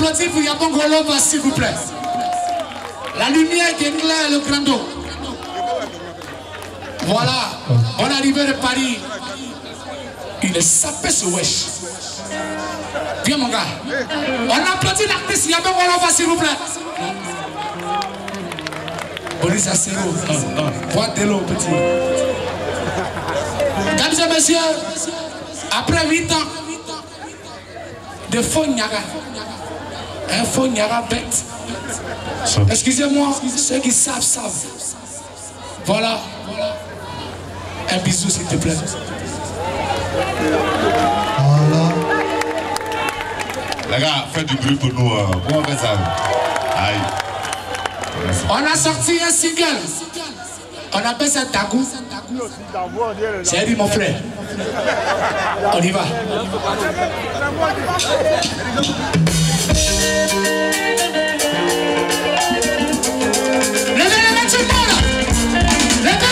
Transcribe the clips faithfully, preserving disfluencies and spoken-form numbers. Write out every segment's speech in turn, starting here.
applaudit pour Yabon Golova, s'il vous plaît. La lumière qui est claire, le grand dos. Voilà, on est arrivé de Paris. Il est sapé ce wesh. Viens mon gars. On applaudit l'artiste Yabon Golova, s'il vous plaît. Boris Assero. Voix de l'eau, petit. Mesdames et messieurs, après huit ans de faux Niaga, un faux Niaga bête. Excusez-moi, ceux qui savent, savent. Voilà. Un bisou, s'il te plaît. Voilà. Les gars, faites du bruit pour nous. Comment on fait ça? Aïe. On a sorti un single. On appelle ça Takou. C'est dit mon frère. On y va. Levez les mains tout le monde. Levez.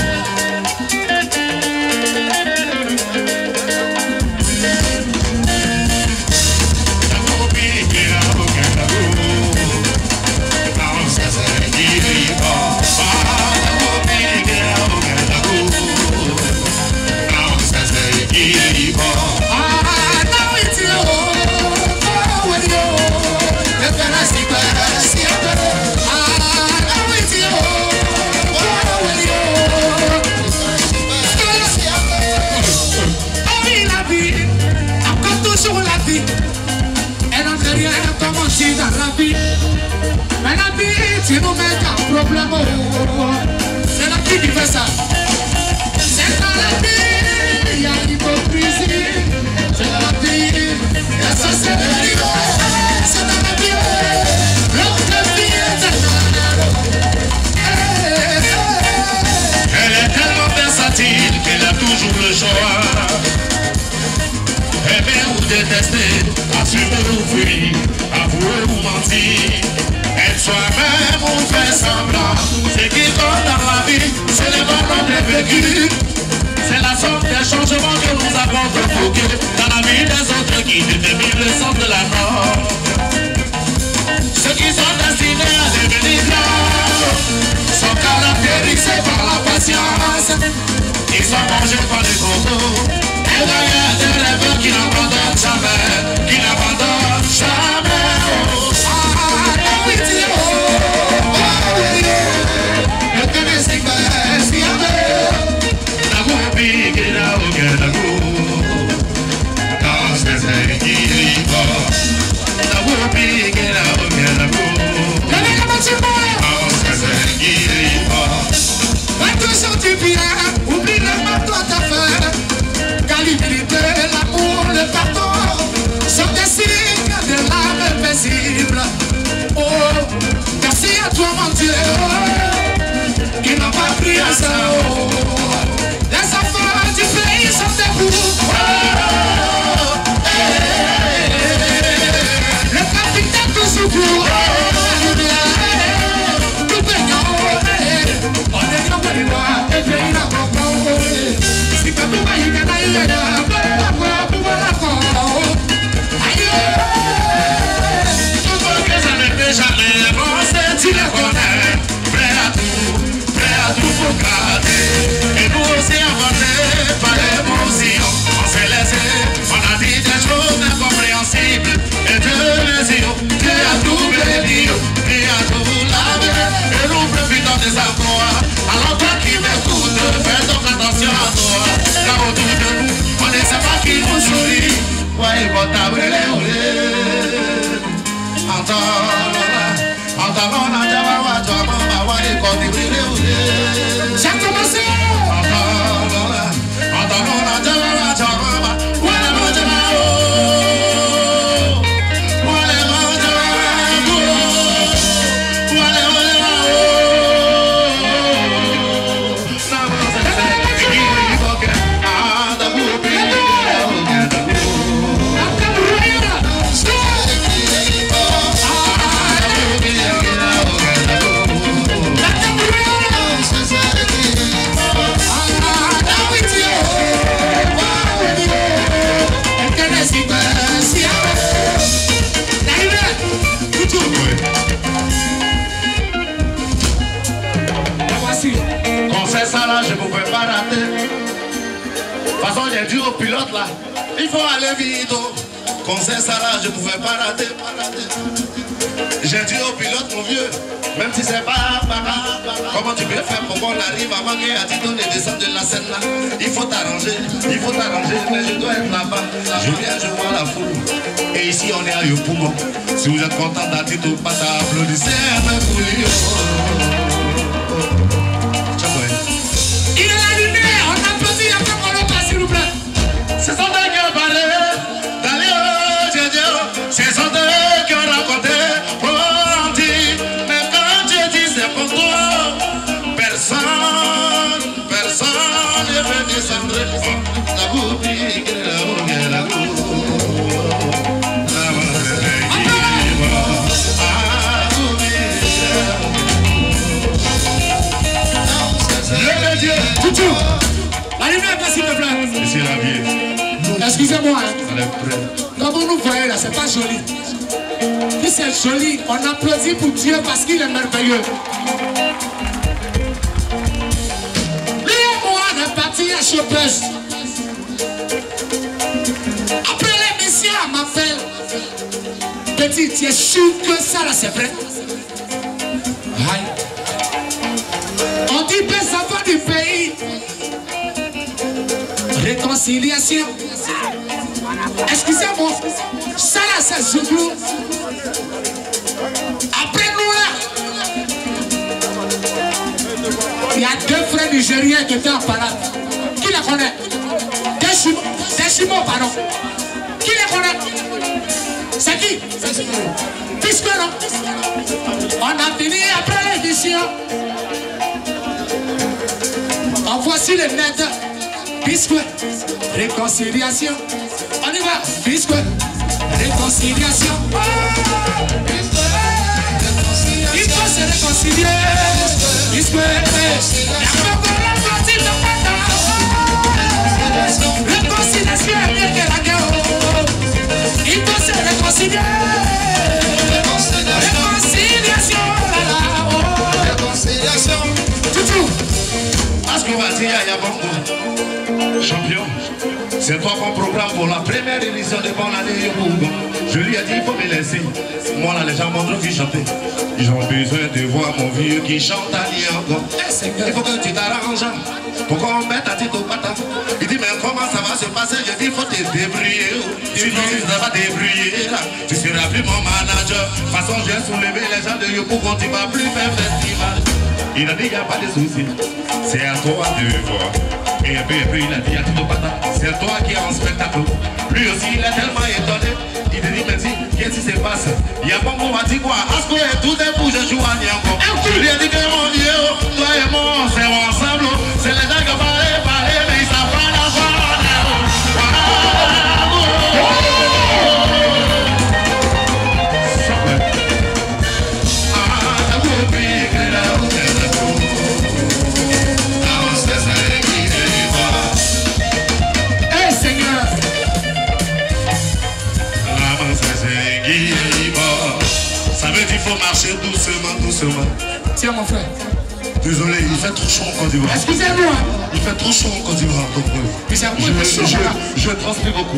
Dans la vie, mais la vie, tu nous mets un problème. C'est la vie qui fait ça. C'est dans la vie, il y a l'hypocrisie. C'est dans la vie, la société. C'est dans la vie, l'autre vie est Elle est tellement versatile qu'elle a toujours le choix. Aimer ou détester, assumer ou fuir, avouer ou mentir, être soi-même ou faire semblant. Ce qui compte dans la vie, c'est les moments de vécu. C'est la somme des changements que nous avons provoqués dans la vie des autres qui déterminent le sens de la mort. Ceux qui sont destinés à devenir grands sont caractérisés par la patience. Ils sont mangés par les gros. Et derrière des rêves qui n'abandonnent jamais, qui n'abandonnent jamais. Oh, ah, oh, oui, oh, oh, oui, oh. Le premier c'est que c'est un peu. L'amour pique et la hoguette d'amour. Dans ces équilibres. L'amour pique et la hoguette d'amour. Dans ces équilibres. Va toujours du bien, oublie le mal toi t'as fait. L'humilité, l'amour, le pardon sont des signes de l'âme paisible. Oh, merci à toi mon Dieu qui n'a pas pris à ça. Oh, les enfants du pays sont debout. Oh, hey, hey, le capitaine toujours pour tout peignant. On est dans le noir et pays n'a pas compris. Si tu peux pas y gagner. Jamais avancer, tu les connais. Prêt à tout, prêt à tout pour garder. Et nous aussi avancer par l'émotion. On s'est laissé, on a dit des choses incompréhensibles. Et Dieu les yeux, Dieu a tout béni, Dieu a tout lavé. Et nous profitons de sa voix. Alors toi qui m'écoutes, fais donc attention à toi. Là autour de nous, on ne sait pas qui nous sourit. Ouais, il va t'abréler au lait. Entends. J'ai commencé. Il faut aller vite. Conseil ça là, je pouvais pas rater, pas rater. J'ai dit au pilote, mon vieux, même si c'est pas para, comment tu peux faire pour qu'on arrive avant qu'il y ait Tito ne descende de la scène là? Il faut t'arranger, il faut t'arranger, mais je dois être là-bas. Je viens, je vois la foule. Et ici on est à Yopougon. Si vous êtes content d'Atito, pas t'applaudissez un peu pour lui. Il est la lumière, on applaudit un peu pour le pas, s'il vous plaît. C'est son deuil qui a parlé, d'aller au Dieu, c'est son deuil qui a raconté. Personne, personne ne peut descendre la boutique, la boutique, la boutique. Le Dieu, Toutou, la lumière, s'il te plaît. Monsieur Ravier. Excusez-moi, hein. Comme vous nous voyez là, c'est pas joli. Si c'est joli, on applaudit pour Dieu parce qu'il est merveilleux. À Chopez. Après l'émission, elle m'appelle. Petit, tu es sûr que ça là c'est vrai? Aïe. On dit des enfants du pays. Réconciliation. Excusez-moi. Ça là c'est Zouglou. Après nous là, il y a deux frères nigériens qui étaient en parade. Qui les connaît? Des Chimo, des Chimo, pardon. Qui les connaît? C'est qui? Puisque non. On a fini après l'édition. En voici les net. Puisque réconciliation. On y va. Puisque réconciliation. Oh, il faut se réconcilier. Puisque la partie de réconciliation est mieux que la guerre. Il faut se réconcilier. Réconciliation. Réconciliation. Toutou. Est-ce qu'on va dire à Yabongo? Champion, c'est toi qu'on programme pour la première édition de Bonne Année Yopougon. Je lui ai dit, il faut me laisser. Moi là, les gens m'ont trop chanter. Ils ont besoin de voir mon vieux qui chante à Niango. Il faut que tu t'arranges. Pourquoi on met ta tête au patin? Il dit, mais comment ça va se passer? Je dis, il faut te débrouiller. Tu dis, tu ne vas pas débrouiller là. Tu seras plus mon manager. De toute façon, j'ai soulevé les gens de Yopougon. Tu ne vas plus faire festival. Il a dit, il n'y a pas de souci. C'est à toi de voir. Et un peu, un peu, il a dit à tout le patin. C'est toi qui es en spectacle. Lui aussi, il est tellement étonné. Il te dit, merci, qu'est-ce qui se passe? Il y a bon m'a dit quoi? Asco et tout est pour je joue à Niango. Je lui ai dit que mon vieux, toi et moi, c'est ensemble. C'est les gens qui ont parlé, parlé, mais ils savent pas la voir. Ça veut dire qu'il faut marcher doucement, doucement. Tiens mon frère. Désolé, il fait trop chaud en Côte d'Ivoire. Excusez-moi. Il fait trop chaud en Côte d'Ivoire. Donc, je, je, je, je transpire beaucoup.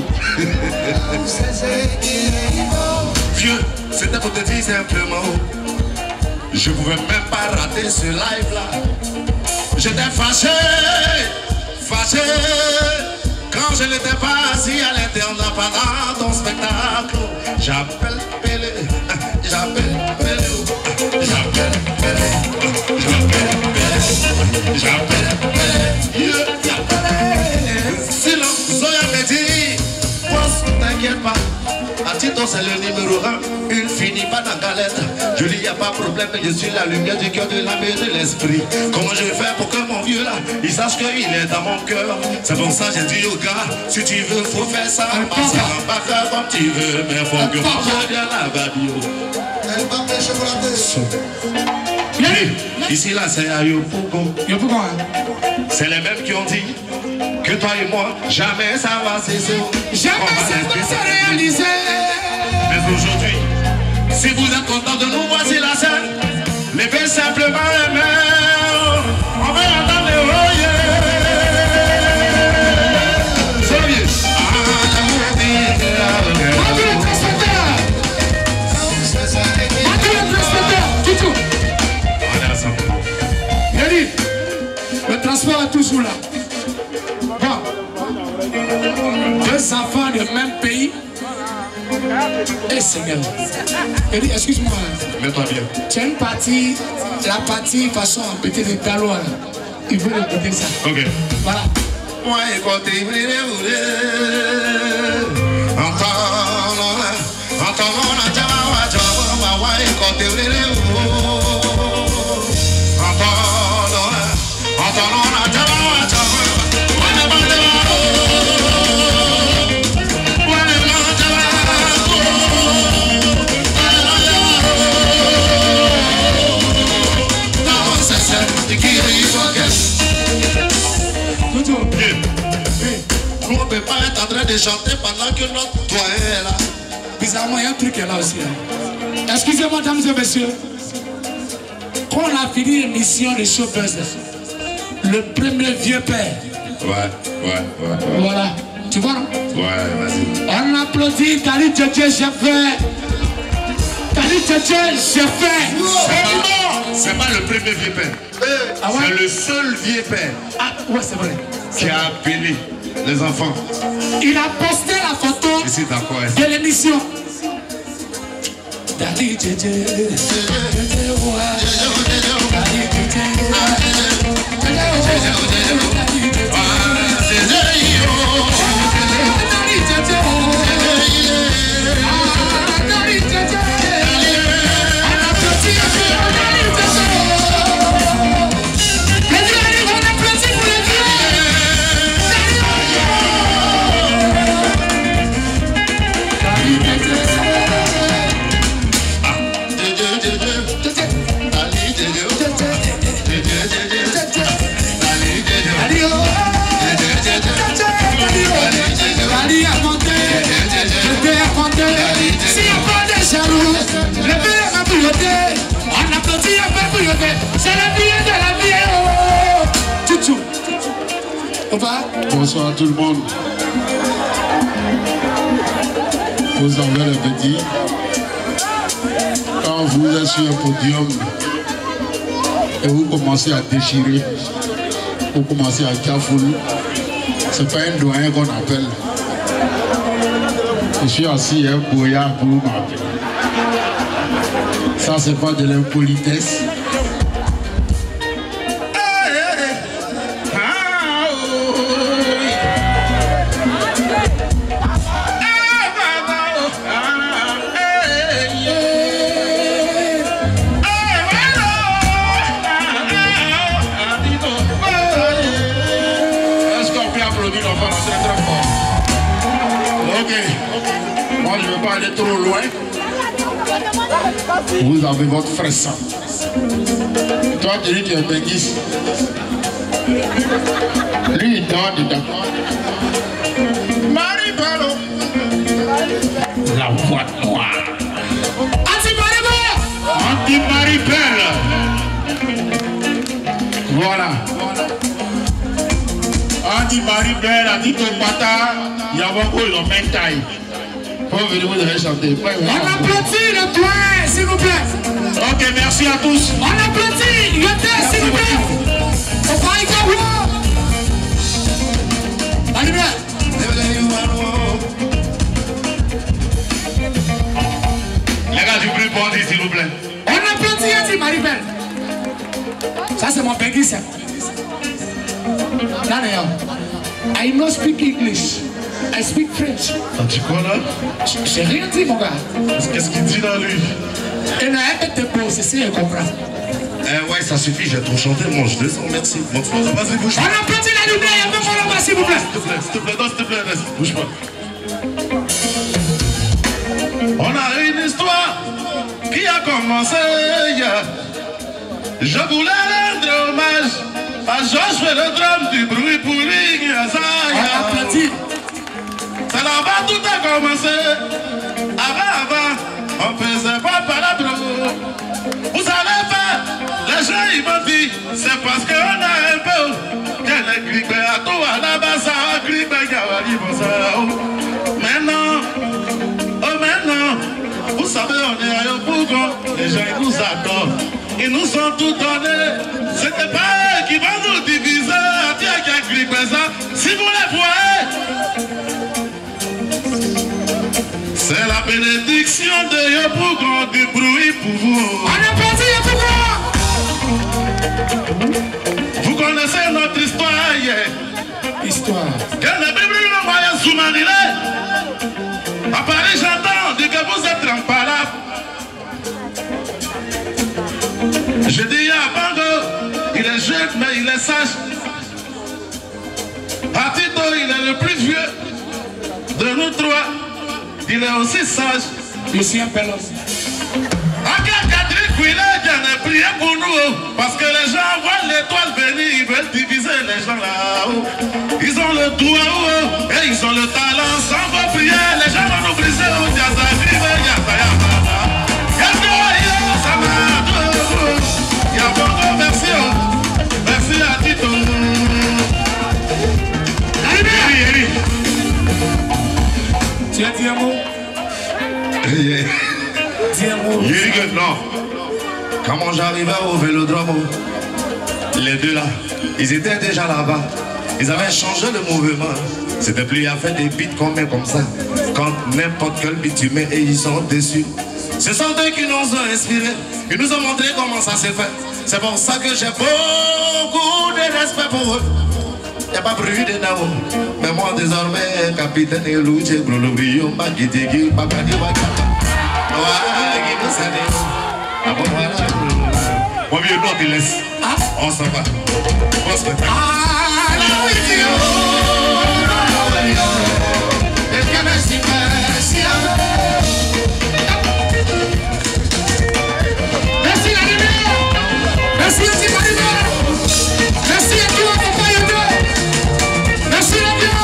Vieux, c'était pour te dire simplement. Je pouvais même pas rater ce live là. J'étais fâché, fâché. Quand je n'étais pas assis à l'internat pendant ton spectacle. J'appelle Pélé, j'appelle Pélé, j'appelle Pélé, j'appelle Pélé, j'appelle Pélé, j'appelle Silence, Zoya me dit, t'inquiète pas, Atito c'est le numéro un, il finit pas dans galette. Je dis y a pas de problème, je suis la lumière du cœur, de l'âme et de l'esprit. Comment je vais faire pour que mon vieux là, il sache qu'il est dans mon cœur. C'est pour ça que j'ai dit au gars, si tu veux, faut faire ça. Passe en bas comme tu veux, mais faut que mange bien la babio. Elle va faire chocolater. Ici là, c'est à Yopougon. Yopougon. C'est les mêmes qui ont dit que toi et moi, jamais ça va cesser. Jamais ça va se réaliser. Mais aujourd'hui, si vous êtes content de nous, voici la scène. Levez simplement les mains. On va entendre le royer. Soyez. Eh Seigneur. Excuse-moi. Mets-toi bien. Tu as une partie, la partie façon peut-être de Galois. Il veut répéter ça. Ok. Voilà. Moi, écoutez, nous on ne peut pas être en train de chanter pendant que notre doigt est là. Bizarrement, il y a un truc qui est là aussi. Hein. Excusez-moi, mesdames et messieurs. Quand on a fini l'émission de Showbuzz, le premier vieux père. Ouais, ouais, ouais. ouais. Voilà. Tu vois, non? Ouais, vas-y. On applaudit Tali Tchétché, j'ai fait. Tali Tchétché, j'ai fait. C'est pas le premier vieux père. Ah ouais? C'est le seul vieux père. Ah, ouais, c'est vrai. Qui a appelé les enfants. Il a posté la photo Ici, dans quoi? de l'émission. Tali Tchétché, Tchétché, ouais. Tali Tchétché, c'est la vie de la vie. Oh. Tchou. On va. Bonsoir à tout le monde. Vous avez le petit. Quand vous êtes sur un podium et vous commencez à déchirer, vous commencez à cafouler, c'est pas un doyen qu'on appelle. Je suis assis un boyard pour m'appeler. Ça, c'est pas de l'impolitesse. Aller trop loin, vous avez votre frère sang. Toi, tu dis que tu es Benguis. Lui, il dort dedans. Marie-Bello. La voix noire. Anti-Marie-Belle. Anti-Marie-Belle. Voilà. Anti-Marie-Belle a dit que Pata, il y a beaucoup de même taille. Vous devez chanter. On applaudit le doigt, s'il vous plaît. Ok, merci à tous. On applaudit le doigt, s'il vous plaît. On va y aller. Allez bien. Les gars du plus bandit, s'il vous plaît. On applaudit Anti Marie-Belle. Ça, c'est mon Benguis. Là, d'ailleurs. I know speak English. I speak French. Ah, tu quoi là? J'ai rien dit, mon gars. Qu'est-ce qu'il dit là, lui? Et là, elle te pose, c'est ça, elle comprend. Eh ouais, ça suffit, j'ai trop chanté, moi je descends, merci. Bon, vas-y, bouge On pas. applaudit la lumière, il y a même pas là-bas, s'il vous plaît. S'il te plaît, s'il te plaît, non, s'il te plaît, reste, bouge pas. On a une histoire qui a commencé hier. Je voulais rendre hommage à Georges fait le drame du bruit pour lui. On applaudit. C'est là-bas tout a commencé. Avant, avant, on faisait pas palabre. Vous savez pas, les gens ils m'ont dit, c'est parce qu'on a un peu. Qu'elle est grippée à tout à la base, ça a grippé à la maintenant, oh maintenant, vous savez, on est à Yopougon, les gens ils nous adorent, ils nous ont tout donné. C'était pas eux qui vont nous diviser, à dire qu'il y a grippé ça. Si vous les voyez, C'est la bénédiction de Dieu pour grand du bruit pour vous. On est parti pour moi. Vous connaissez notre histoire hier. Histoire. Que la Bible nous voit Soumanilé. À Paris, j'entends dire que vous êtes imparables. Je dis à Bango, il est jeune mais il est sage. À Tito, il est le plus vieux de nous trois. Il est aussi sage. Je suis un pélos. À Catherine Quillet, j'en ai prié pour nous. Parce que les gens voient l'étoile venir, ils veulent diviser les gens là-haut. Ils ont le doigt haut et ils ont le talent. Sans vos prières, les gens vont nous briser. Merci, merci à Tito. Tu as dit un mot? Dis un mot. Jürgen, non. Quand j'arrivais au Vélodrome, les deux là, ils étaient déjà là-bas. Ils avaient changé le mouvement. C'était plus à faire des beats qu'on met comme ça. Quand n'importe quel beat tu mets et ils sont dessus. Ce sont eux qui nous ont inspirés. Ils nous ont montré comment ça s'est fait. C'est pour ça que j'ai beaucoup de respect pour eux. Il n'y a pas bruit de Nao. Mais moi désormais, capitaine et louche, Bruno Brio, Magitigi, Papadi Wakata. Moi, vieux, non, tu laisses. On s'en va. On se met. Merci la lumière. Merci à Tima lumière. Merci à qui accompagne Dieu. Merci la Dieu.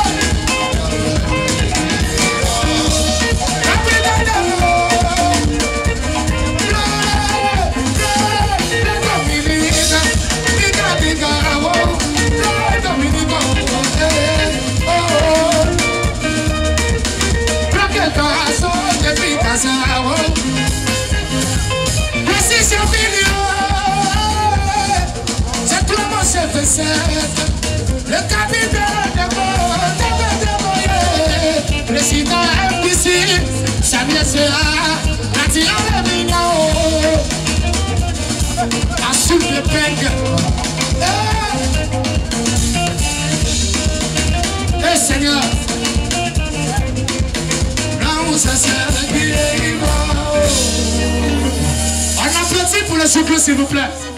C'est tout mon chef de secte, le capitaine de Moye, président M D C, Samuel Sera, Nadia Lamignon, Assoul de Peng. Eh Seigneur, là où ça sert de guérir. On applaudit pour le souffle, s'il vous plaît.